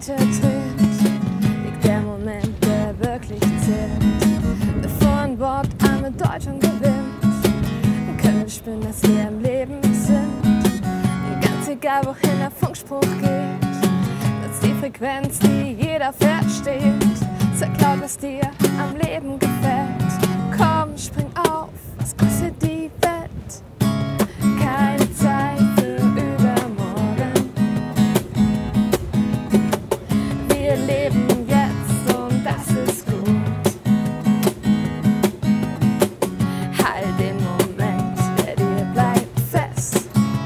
weiter dreht, liegt der Moment, der wirklich zählt. Bevor ein Wort an Bedeutung gewinnt, können wir spüren, dass wir im Leben sind. Ganz egal, wohin der Funkspruch geht, nutzt die Frequenz, die jeder versteht. Sag laut, was dir am Leben gefällt. Komm, spring auf, was kostet die Welt? Keine Zeit für übermorgen. Wir leben jetzt und das ist gut. Halt den Moment, der dir bleibt, fest.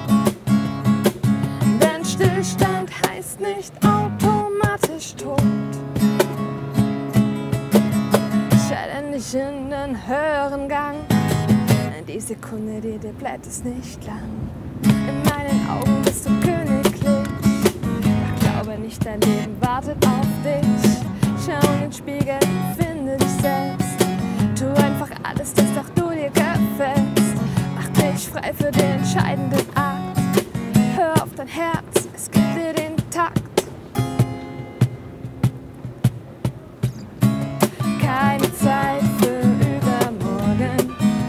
Denn Stillstand heißt nicht automatisch tot. Schalte dich in den höheren Gang. Die Sekunde, die dir bleibt, ist nicht lang. In meinen Augen bist du königlich. Doch glaube nicht, dein Leben wartet auf dich. Schau in den Spiegel, finde dich selbst. Tu einfach alles, das doch du dir gefällst. Mach dich frei für den entscheidenden Akt. Hör auf dein Herz, es gibt dir den Takt. Keine Zeit für übermorgen.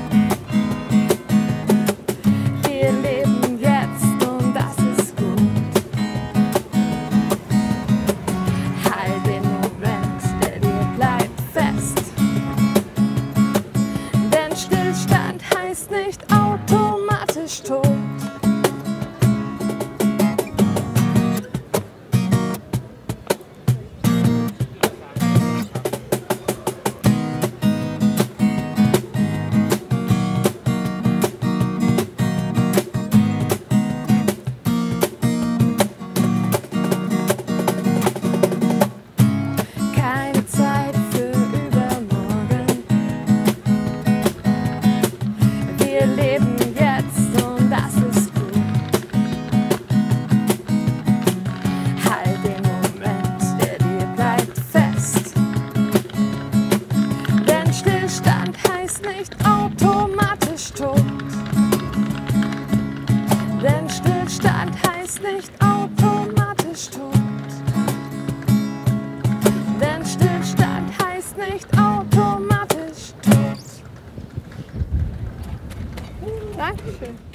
Wir leben jetzt und das ist gut. Halt den Moment, der dir bleibt, fest. Denn Stillstand heißt nicht automatisch tot. Wir leben jetzt und das ist gut. Halt den Moment, der dir bleibt, fest. Denn Stillstand heißt nicht automatisch tot. Denn Stillstand heißt nicht automatisch tot. Denn Stillstand heißt nicht automatisch tot. Dankeschön.